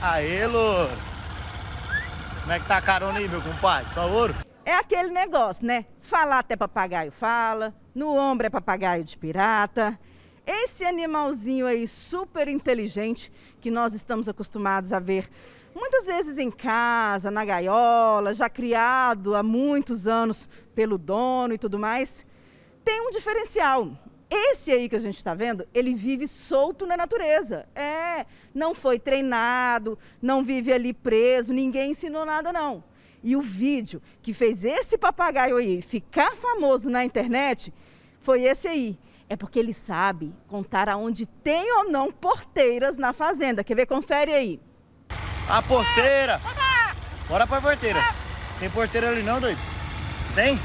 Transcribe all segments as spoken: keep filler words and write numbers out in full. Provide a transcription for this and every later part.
Aê, louro. Como é que tá a carona aí, meu compadre? Só ouro? É aquele negócio, né? Falar até papagaio fala, no ombro é papagaio de pirata. Esse animalzinho aí super inteligente que nós estamos acostumados a ver muitas vezes em casa, na gaiola, já criado há muitos anos pelo dono e tudo mais, tem um diferencial. Esse aí que a gente está vendo, ele vive solto na natureza. É, não foi treinado, não vive ali preso, ninguém ensinou nada não. E o vídeo que fez esse papagaio aí ficar famoso na internet foi esse aí. É porque ele sabe contar aonde tem ou não porteiras na fazenda. Quer ver? Confere aí. A porteira! Bora pra porteira. Tem porteira ali não, doido? Tem?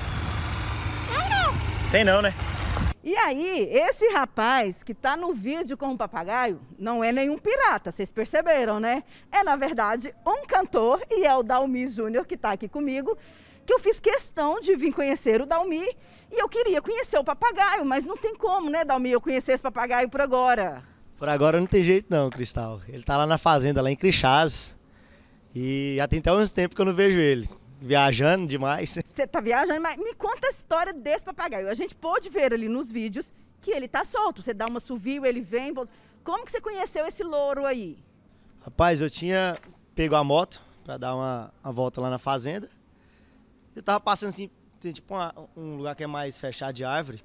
Tem não. Tem não, né? E aí, esse rapaz que tá no vídeo com o papagaio não é nenhum pirata, vocês perceberam, né? É, na verdade, um cantor, e é o Dalmi Júnior que tá aqui comigo, que eu fiz questão de vir conhecer o Dalmi e eu queria conhecer o papagaio, mas não tem como, né, Dalmi, eu conhecer esse papagaio por agora. Por agora não tem jeito não, Cristal. Ele tá lá na fazenda, lá em Crixás, e já tem até uns tempos que eu não vejo ele. Viajando demais. Você tá viajando, mas me conta a história desse papagaio. A gente pôde ver ali nos vídeos que ele tá solto. Você dá uma assovio, ele vem. Como que você conheceu esse louro aí? Rapaz, eu tinha pego a moto pra dar uma, uma volta lá na fazenda. Eu tava passando assim, tem tipo uma, um lugar que é mais fechado de árvore.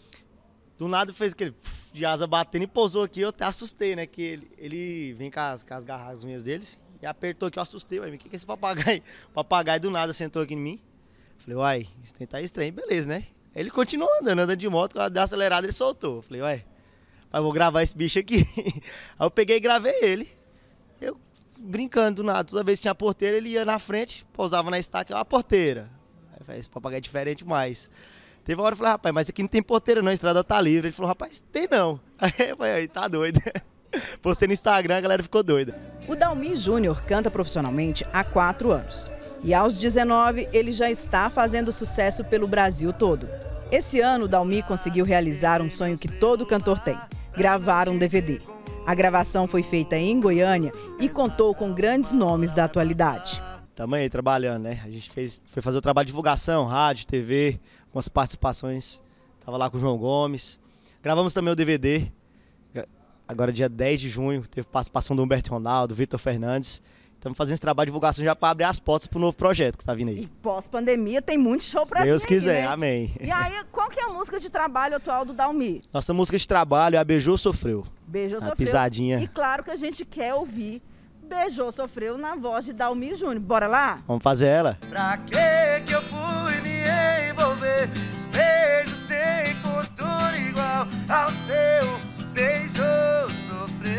Do nada fez aquele de asa batendo e pousou aqui. Eu até assustei, né? Que ele, ele vem com as, com as garras unhas deles. E apertou aqui, eu assustei, uai, o que que é esse papagaio? O papagaio do nada sentou aqui em mim. Falei, uai, esse trem tá estranho, beleza, né? Aí ele continuou andando, andando de moto, quando deu uma acelerada ele soltou. Falei, uai, pai, vou gravar esse bicho aqui. Aí eu peguei e gravei ele. Eu brincando do nada, toda vez que tinha porteira, ele ia na frente, pousava na estaca, ó, a porteira. Aí eu falei, esse papagaio é diferente demais. Teve uma hora eu falei, rapaz, mas aqui não tem porteira não, a estrada tá livre. Ele falou, rapaz, tem não. Aí eu falei, tá doido. Postei no Instagram, a galera ficou doida. O Dalmi Júnior canta profissionalmente há quatro anos. E aos dezenove, ele já está fazendo sucesso pelo Brasil todo. Esse ano, o Dalmi conseguiu realizar um sonho que todo cantor tem: gravar um D V D. A gravação foi feita em Goiânia e contou com grandes nomes da atualidade. Tamo aí trabalhando, né? A gente fez, foi fazer o trabalho de divulgação, rádio, T V, umas participações. Tava lá com o João Gomes. Gravamos também o D V D. Agora, dia dez de junho, teve participação do Humberto Ronaldo, Vitor Fernandes. Estamos fazendo esse trabalho de divulgação já para abrir as portas para o novo projeto que tá vindo aí. E pós-pandemia tem muito show para vir. Deus quiser, né? amém. E aí, qual que é a música de trabalho atual do Dalmi? Nossa música de trabalho é a Beijou, Sofreu. Beijou, a Sofreu. Pisadinha. E claro que a gente quer ouvir Beijou, Sofreu na voz de Dalmi Júnior. Bora lá? Vamos fazer ela? Pra que que eu fui me envolver? Os beijos sem futuro igual ao seu. Beijou, sofreu.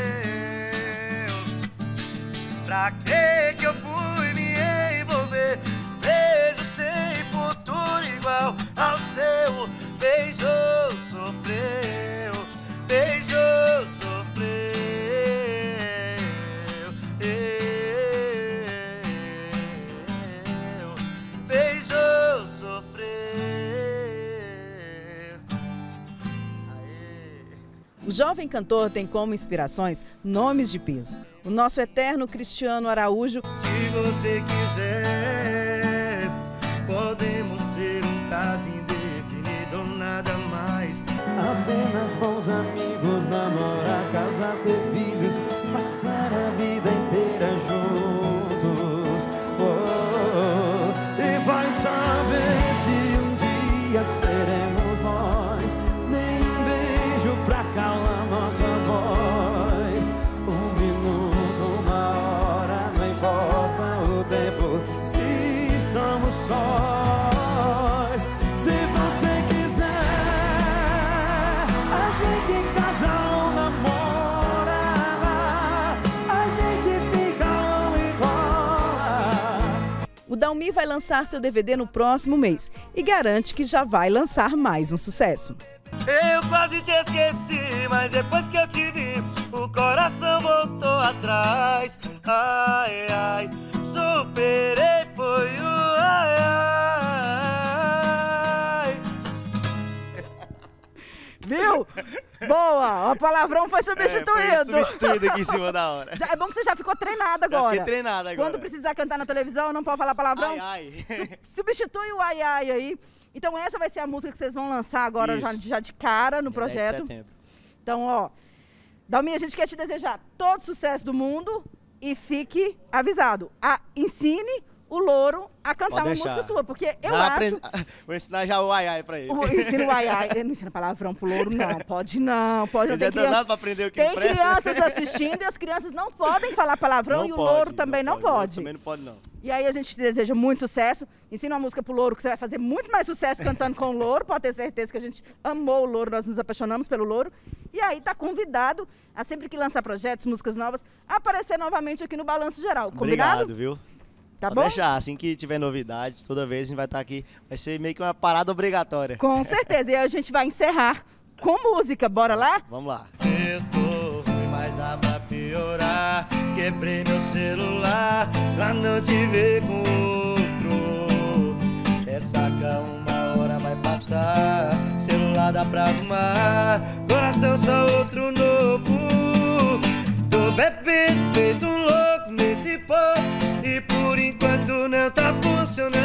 Pra que que eu fui me envolver? Beijos sem futuro igual ao seu. Beijou, sofreu. Beijou, sofreu. Beijou, sofreu. O jovem cantor tem como inspirações nomes de peso. O nosso eterno Cristiano Araújo. Se você quiser, podemos ser um caso indefinido ou nada mais. Apenas bons amigos, namorar, casar, ter filhos, passar a vida inteira juntos. Oh, oh, e vai saber se um dia seremos nós. Nem um beijo pra calar nossa voz. Um minuto, uma hora, não importa o tempo, se estamos sós. Se você quiser, a gente casa ou namora, a gente fica ou igual. O Dalmi vai lançar seu D V D no próximo mês e garante que já vai lançar mais um sucesso. Eu quase te esqueci, mas depois que eu te vi, o coração voltou atrás. Ai, ai, superei, foi o ai, ai. Viu? Boa, o palavrão foi substituído. É, foi substituído aqui em cima da hora. Já, é bom que você já ficou treinado Já agora. fiquei treinado agora. Quando precisar cantar na televisão, não pode falar palavrão. Ai, ai. Su- substitui o ai, ai aí. Então essa vai ser a música que vocês vão lançar agora já, já de cara no projeto. De setembro. Então, ó, Dalminha, a gente quer te desejar todo sucesso do mundo e fique avisado. A, ensine o Louro a cantar Pode uma deixar. música sua, porque eu Já acho... aprendi- Vou ensinar já o ai ai pra ele. O, ensina o ai, ai. Ele não ensina palavrão pro Louro, não. Pode não, pode não. Ele é Tem, criança, danado pra aprender o que tem presta. crianças assistindo e as crianças não podem falar palavrão Não e o pode, Louro também não, Louro pode. Também não pode, não. E aí a gente te deseja muito sucesso. Ensina uma música pro Louro que você vai fazer muito mais sucesso cantando com o Louro. Pode ter certeza que a gente amou o Louro, nós nos apaixonamos pelo Louro. E aí tá convidado a sempre que lançar projetos, músicas novas, aparecer novamente aqui no Balanço Geral. Combinado? Obrigado, viu? Tá Pode bom? deixar, assim que tiver novidade, toda vez a gente vai estar aqui. Vai ser meio que uma parada obrigatória. Com certeza. E aí a gente vai encerrar com música. Bora lá? Vamos lá. Eu tô ruim, mas dá pra piorar. Quebrei meu celular pra não te ver com outro. Essa calma uma hora vai passar. Celular dá pra arrumar. Coração só outro novo. Tô bebendo, feito um louco nesse posto. E por enquanto não tá funcionando.